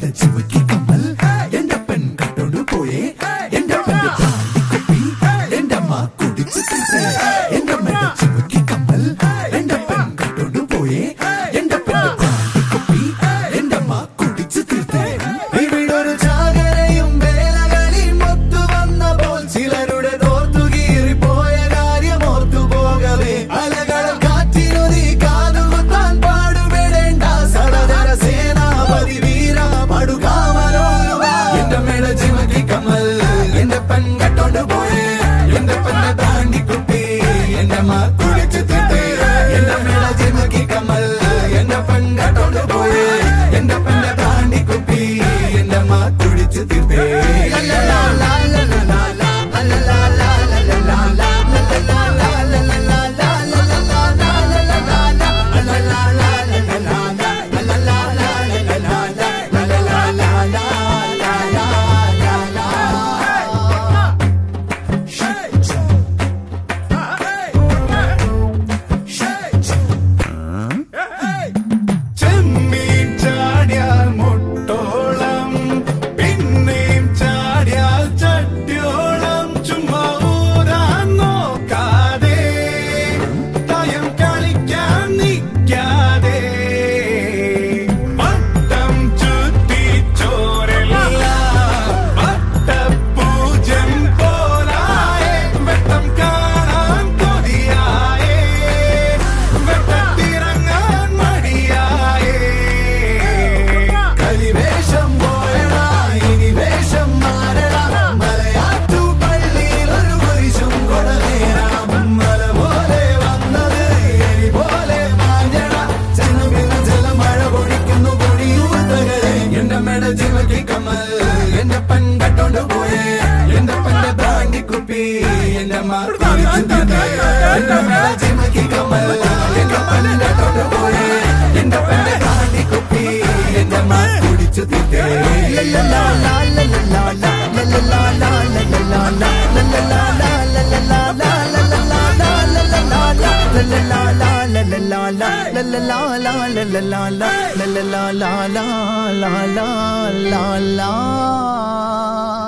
ചിമക്കി കമ്മൽ എന്റെ പെൺ കട്ടോണ്ട് പോയേ എന്റെ പെണ്ണ് കുപ്പി എന്റെ അമ്മ കുടിച്ചു തീർത്തേ എന്റെ മെട ചിമക്കി കമ്മൽ എന്റെ പെൺ കട്ടോണ്ട് പോയേ എന്റെ പെണ്ണ് കുപ്പി എന്റെ അമ്മ കുടിച്ചു തീർത്തേ ഇവിടൊരു ചാകരയും വേലകളിയും ഒത്തു വന്നപ്പോൾ ചിലരുടെ തോർത്തു കീറിപ്പോയ കാര്യം ഓർത്തു പോകവേ അലകൾ കാറ്റിനൊതി കാതുകുത്താൻ പാടുപെടേണ്ട സടതര സേനാപതി വീര പടുകാമലോലുവ എന്റെ മേട ചിമക്കി കമ്മൽ എന്റെ പെൺ കട്ടോണ്ട് പോയേ എന്റെ പെണ്ണ് താണ്ടി കുപ്പി എന്റെ അമ്മ കുടിച്ചു തീർത്തേ എന്റെ മേട ചിമക്കി കമ്മൽ എന്റെ പെൺ കട്ടോണ്ട് പോയേ എന്റെ പെണ്ണ് താണ്ടി കുപ്പി എന്റെ അമ്മ കുടിച്ചു തീർത്തേ la la la la la la la la la